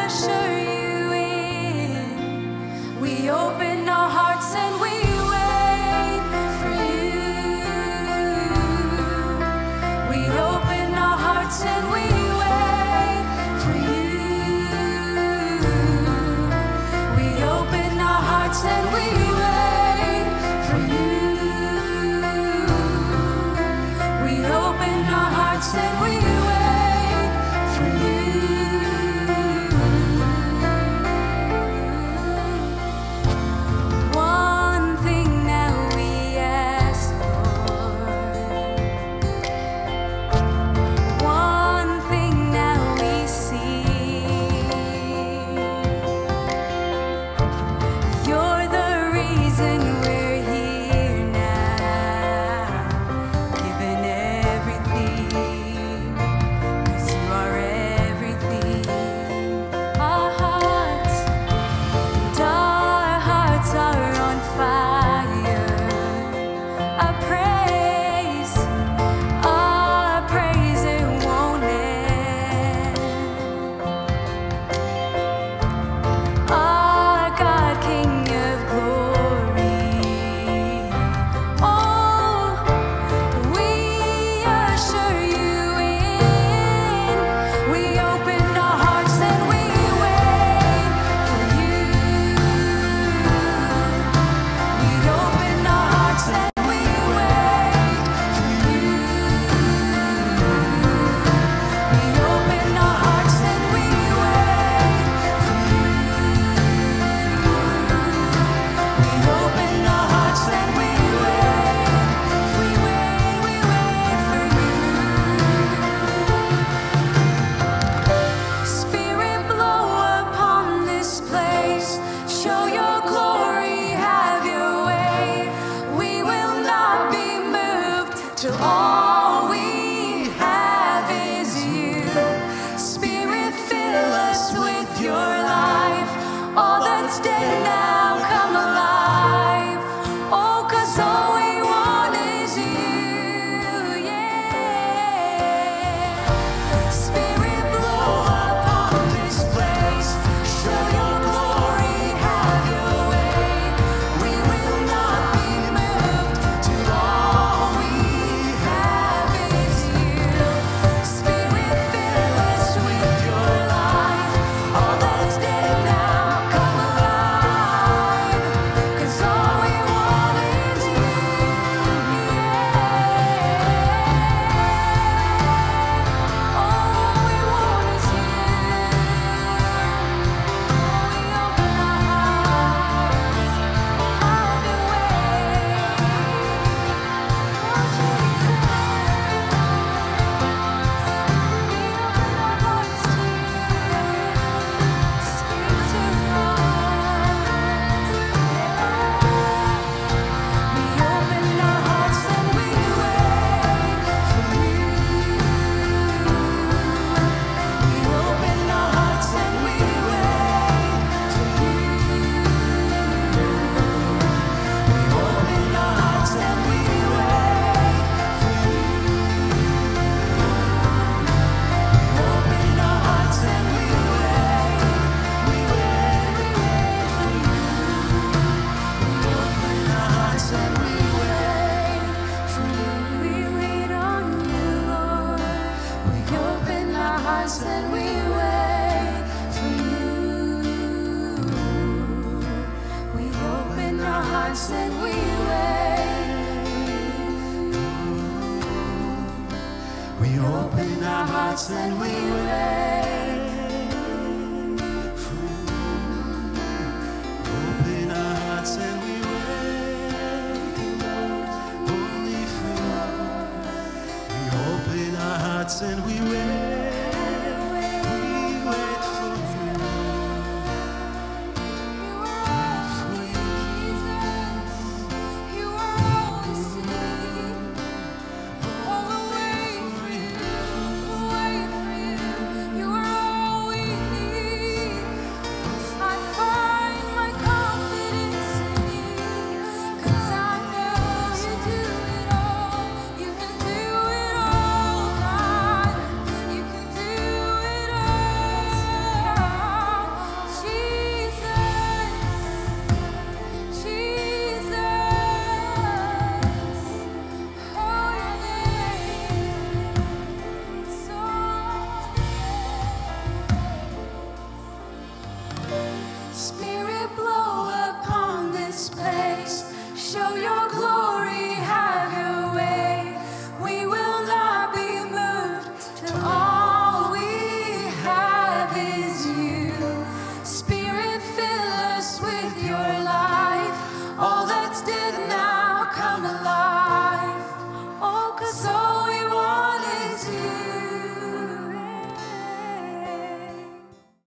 usher you in. We open our hearts and we wait for you. We open our hearts and we wait for you. We open our hearts and we wait for you. We open our hearts and we wait for you. One thing that we ask for, one thing that we seek. You're the reason we're here now, giving everything, 'cause you are everything. Our hearts are on fire. Our praise, it won't end. Our God, King of glory. Oh, we usher you in. We open our hearts and we wait for you. We open our hearts and we wait for you. We open our hearts and we wait for you. We open our hearts and we wait. We wait for you. Spirit, blow upon this place. Show your glory, have your way. We will not be moved till all we have is you. Spirit, fill us with your life. All that's dead now come alive. Oh, 'cause all we want is you, yeah. Spirit, blow upon this place. Show your glory, have your way. We will not be moved till all we have is you. Spirit, fill us with your life. All that's dead now come alive. 'Cause all we want is you, yeah. All we want is you. We open our hearts, have your way. Oh, Jesus. We open our hearts to you. Speak to us. We open our hearts and we wait for you. We open our hearts and we wait for you. We open our hearts and we wait for you. We open our hearts and we wait. We wait for you. We open our hearts and we wait for you. We wait on you, Lord. We open our hearts and we wait for you. We open our hearts and we wait for you. We open our hearts and we wait for you. Open our hearts and we wait, only for you. We open our hearts and we wait for you. For you. You are always all the way for you. Wait for you. Spirit, blow upon this place. Show your glory.